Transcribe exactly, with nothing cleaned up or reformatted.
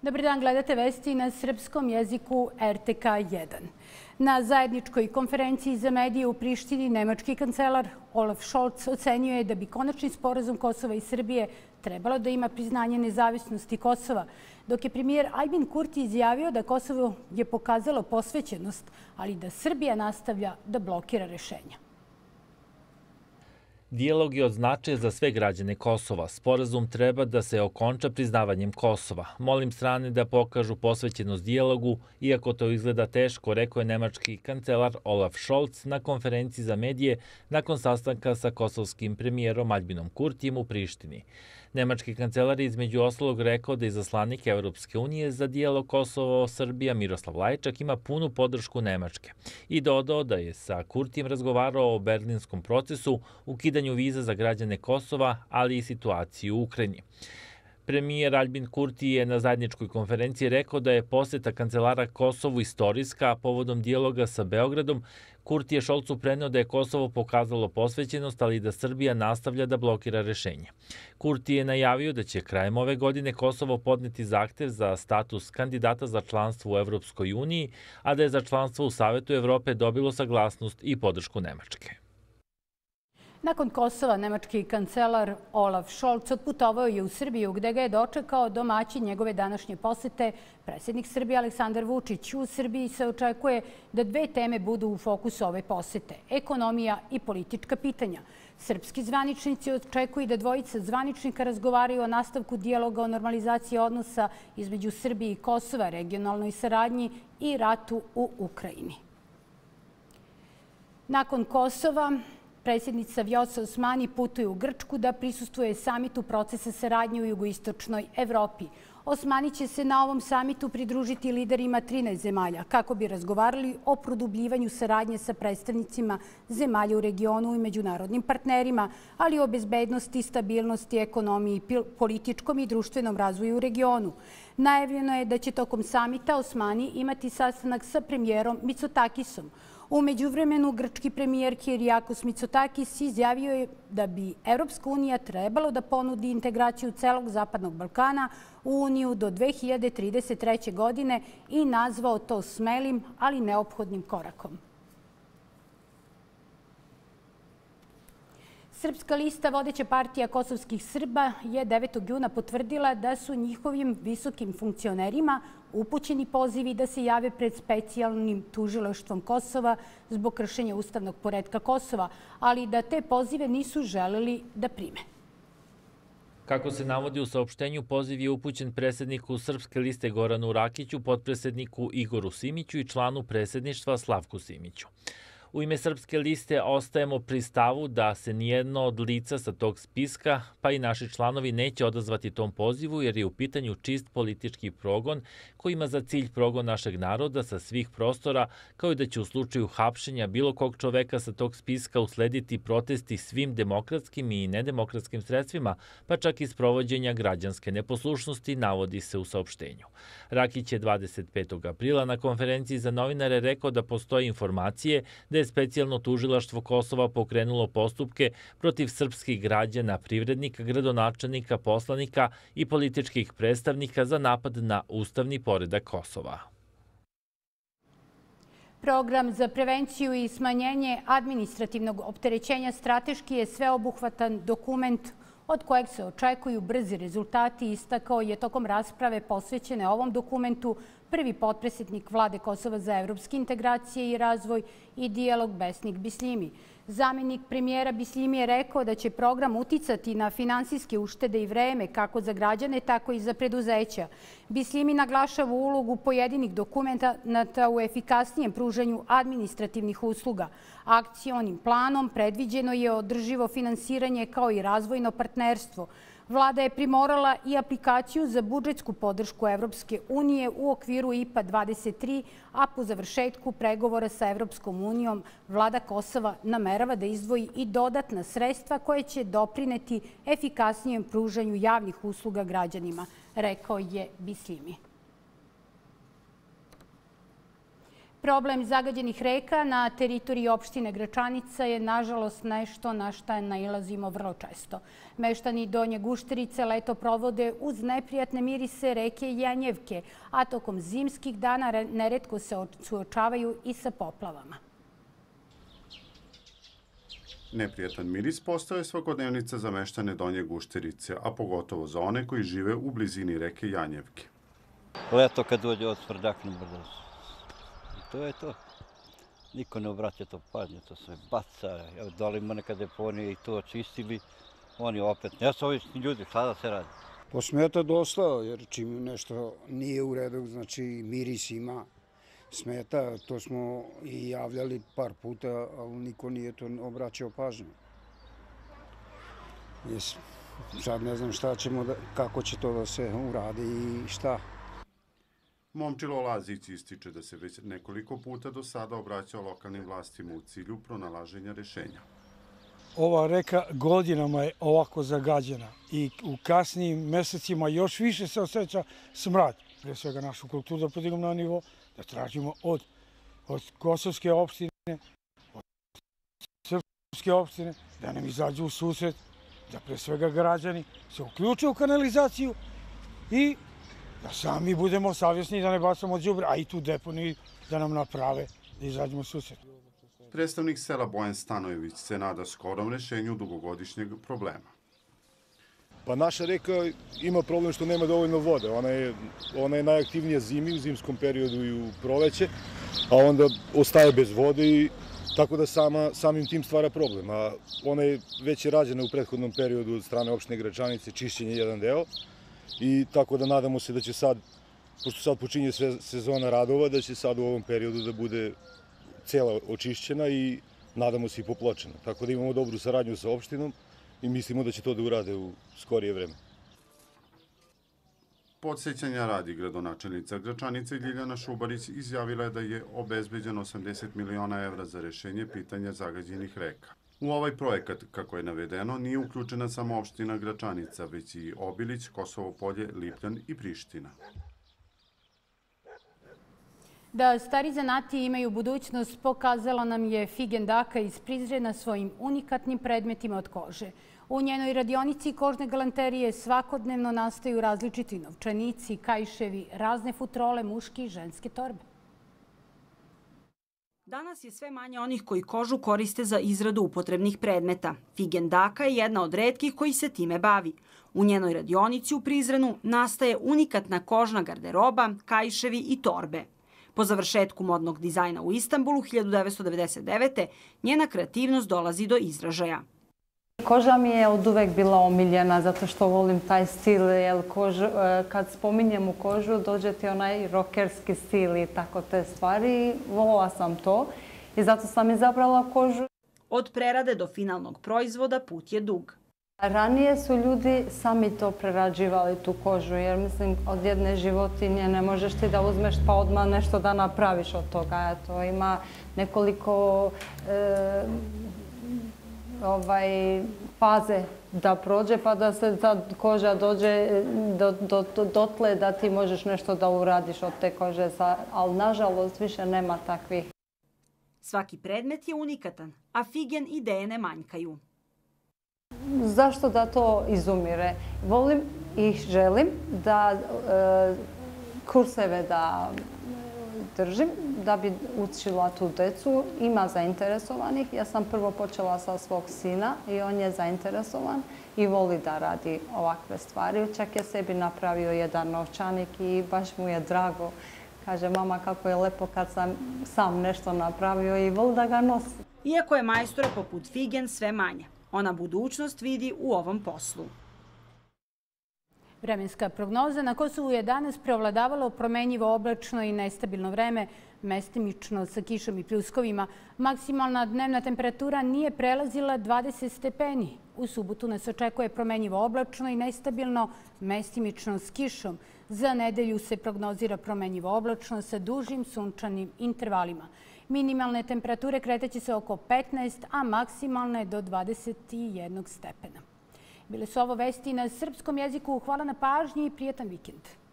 Dobar dan, gledate vesti na srpskom jeziku R T K jedan. Na zajedničkoj konferenciji za medije u Prištini nemački kancelar Olaf Scholz ocenio je da bi konačni sporazum Kosova i Srbije trebalo da ima priznanje nezavisnosti Kosova, dok je premijer Aljbin Kurti izjavio da Kosovo je pokazalo posvećenost, ali da Srbija nastavlja da blokira rešenja. Dijalog je od značaja za sve građane Kosova. Sporazum treba da se okonča priznavanjem Kosova. Molim strane da pokažu posvećenost dijalogu, iako to izgleda teško, rekao je nemački kancelar Olaf Scholz na konferenciji za medije nakon sastanka sa kosovskim premijerom Aljbinom Kurtijem u Prištini. Nemački kancelar je između ostalog rekao da izaslanik Evropske unije za dijalog Kosovo-Srbija Miroslav Lajčak ima punu podršku Nemačke i dodao da je sa Kurtijem razgovarao o berlinskom procesu, ukidanju viza za građane Kosova, ali i situaciju u Ukrajini. Premijer Aljbin Kurti je na zajedničkoj konferenciji rekao da je poseta kancelara Kosovu istorijska, a povodom dijaloga sa Beogradom Kurti je Šolcu preneo da je Kosovo pokazalo posvećenost, ali i da Srbija nastavlja da blokira rešenje. Kurti je najavio da će krajem ove godine Kosovo podneti zahtev za status kandidata za članstvo u Evropskoj uniji, a da je za članstvo u Savetu Evrope dobilo saglasnost i podršku Nemačke. Nakon Kosova, nemački kancelar Olaf Scholz otputovao je u Srbiju, gde ga je dočekao domaćin njegove današnje posete, predsjednik Srbije Aleksandar Vučić. U Srbiji se očekuje da dve teme budu u fokusu ove posete – ekonomija i politička pitanja. Srpski zvaničnici očekuju da dvojica zvaničnika razgovaraju o nastavku dijaloga o normalizaciji odnosa između Srbije i Kosova, regionalnoj saradnji i ratu u Ukrajini. Nakon Kosova, predsjednica Vjosa Osmani putuje u Grčku da prisustvuje samitu procesa saradnje u jugoistočnoj Evropi. Osmani će se na ovom samitu pridružiti liderima trinaest zemalja kako bi razgovarali o produbljivanju saradnje sa predstavnicima zemalja u regionu i međunarodnim partnerima, ali i o bezbednosti, stabilnosti, ekonomiji, političkom i društvenom razvoju u regionu. Najavljeno je da će tokom samita Osmani imati sastanak sa premijerom Mitsotakisom. U međuvremenu, grčki premijer Kyriakos Mitsotakis izjavio je da bi Evropska unija trebalo da ponudi integraciju celog Zapadnog Balkana u Uniju do dve hiljade trideset treće. godine i nazvao to smelim, ali neophodnim korakom. Srpska lista, vodeća partija kosovskih Srba, je devetog juna potvrdila da su njihovim visokim funkcionerima upućeni pozivi da se jave pred specijalnim tužilaštvom Kosova zbog kršenja ustavnog poretka Kosova, ali da te pozive nisu želeli da prime. Kako se navodi u saopštenju, poziv je upućen predsjedniku Srpske liste Goranu Rakiću, potpredsjedniku Igoru Simiću i članu predsjedništva Slavku Simiću. U ime Srpske liste ostajemo pri stavu da se nijedno od lica sa tog spiska, pa i naši članovi, neće odazvati tom pozivu jer je u pitanju čist politički progon koji ima za cilj progon našeg naroda sa svih prostora, kao i da će u slučaju hapšenja bilo kog čoveka sa tog spiska uslediti protesti svim demokratskim i nedemokratskim sredstvima, pa čak i sprovođenja građanske neposlušnosti, navodi se u saopštenju. Rakić je dvadeset petog aprila na konferenciji za novinare rekao da postoje informacije da je specijalno tužilaštvo Kosova pokrenulo postupke protiv srpskih građana, privrednika, gradonačelnika, poslanika i političkih predstavnika za napad na ustavni poredak Kosova. Program za prevenciju i smanjenje administrativnog opterećenja strateški je sveobuhvatan dokument od kojeg se očekuju brzi rezultati, istakao je tokom rasprave posvećene ovom dokumentu prvi potpredsjednik Vlade Kosova za evropske integracije i razvoj i dijalog Besnik Bisljimi. Zamenik premijera Bisljimi je rekao da će program uticati na finansijske uštede i vreme kako za građane, tako i za preduzeća. Bisljimi naglašava ulogu pojedinih dokumenta u efikasnijem pružanju administrativnih usluga. Akcionim planom predviđeno je održivo finansiranje kao i razvojno partnerstvo. Vlada je primorala i aplikaciju za budžetsku podršku Evropske unije u okviru I P A dvadeset tri, a po završetku pregovora sa Evropskom unijom Vlada Kosova namerava da izdvoji i dodatna sredstva koje će doprineti efikasnijem pružanju javnih usluga građanima, rekao je Bisljimi. Problem zagađenih reka na teritoriji opštine Gračanica je nažalost nešto na šta nailazimo vrlo često. Meštani Donje Gušterice leto provode uz neprijatne mirise reke Janjevke, a tokom zimskih dana neretko se suočavaju i sa poplavama. Neprijatan miris postao je svakodnevnica za meštane Donje Gušterice, a pogotovo za one koji žive u blizini reke Janjevke. Leto kad dođe od smrdakne brdo. I to je to. Niko ne obraća to pažnje, to se baca. Evo, dali ima neka deponija i to očistili. Oni opet, ne su ovi ljudi, šta da se radi? Posmeta dosta, jer čim nešto nije u redu, znači miris ima. Smeta, to smo i javljali par puta, ali niko nije to obraćao pažnju. Sad ne znam šta ćemo da, kako će to da se uradi i šta. Momčilo Lazić ističe da se već nekoliko puta do sada obraćao lokalnim vlastima u cilju pronalaženja rešenja. Ova reka godinama je ovako zagađena i u kasnijim mesecima još više se osjeća smrad. Prije svega našu kulturu da podignemo na nivo, da tražimo od, od kosovske opštine, od srpske opštine, da nam izađu u susret, da pre svega građani se uključe u kanalizaciju i da sami budemo savjesni da ne bacamo đubre, a i tu deponiju da nam naprave, da izađemo u susret. Predstavnik sela Bojan Stanojević se nada skorom rešenju dugogodišnjeg problema. Pa naša reka ima problem što nema dovoljno vode. Ona je, ona je najaktivnija zimi, u zimskom periodu i u proleće, a onda ostaje bez vode i tako da sama, samim tim stvara problem. A ona je već je rađena u prethodnom periodu od strane opštine Gračanice, čišćenje jedan deo. I tako da nadamo se da će sad, pošto sad počinje sezona radova, da će sad u ovom periodu da bude cela očišćena i nadamo se i popločena. Tako da imamo dobru saradnju sa opštinom i mislimo da će to da urade u skorije vreme. Podsećanja radi, gradonačelnica Gračanice Ljiljana Šubarić izjavila je da je obezbeđeno osamdeset miliona evra za rešenje pitanja zagađenih reka. U ovaj projekat, kako je navedeno, nije uključena samo opština Gračanica, već i Obilić, Kosovo Polje, Lipljan i Priština. Da stari zanati imaju budućnost pokazala nam je Figen Daka iz Prizrena svojim unikatnim predmetima od kože. U njenoj radionici kožne galanterije svakodnevno nastaju različiti novčanici, kaiševi, razne futrole, muške i ženske torbe. Danas je sve manje onih koji kožu koriste za izradu upotrebnih predmeta. Figen Daka je jedna od retkih koji se time bavi. U njenoj radionici u Prizrenu nastaje unikatna kožna garderoba, kaiševi i torbe. Po završetku modnog dizajna u Istanbulu hiljadu devetsto devedeset devete. njena kreativnost dolazi do izražaja. Koža mi je od uvek bila omiljena zato što volim taj stil, jer kožu, kad spominjem u kožu dođe ti onaj rockerski stil i tako te stvari. Volila sam to i zato sam izabrala kožu. Od prerade do finalnog proizvoda put je dug. Ranije su ljudi sami to prerađivali, tu kožu, jer mislim od jedne životinje ne možeš ti da uzmeš pa odmah nešto da napraviš od toga. To ima nekoliko e, ovaj, faze da prođe pa da se ta koža dođe do, do, do, dotle da ti možeš nešto da uradiš od te kože, ali nažalost više nema takvih. Svaki predmet je unikatan, a Figen ideje ne manjkaju. Zašto da to izumire? Volim i želim da e, kurseve da držim, da bi učila tu decu. Ima zainteresovanih. Ja sam prvo počela sa svog sina i on je zainteresovan i voli da radi ovakve stvari. Čak je sebi napravio jedan novčanik i baš mu je drago. Kaže, mama, kako je lepo kad sam sam nešto napravio i voli da ga nosi. Iako je majstora poput Figen sve manje, ona budućnost vidi u ovom poslu. Vremenska prognoza na Kosovu je danas preovladavalo promenjivo oblačno i nestabilno vreme, mestimično sa kišom i pljuskovima. Maksimalna dnevna temperatura nije prelazila dvadeset stepeni. U subotu nas očekuje promenjivo oblačno i nestabilno, mestimično s kišom. Za nedelju se prognozira promenjivo oblačno sa dužim sunčanim intervalima. Minimalne temperature kretaće se oko petnaest, a maksimalne do dvadeset jedan stepena. Bile su ovo vesti na srpskom jeziku. Hvala na pažnji i prijetan vikend.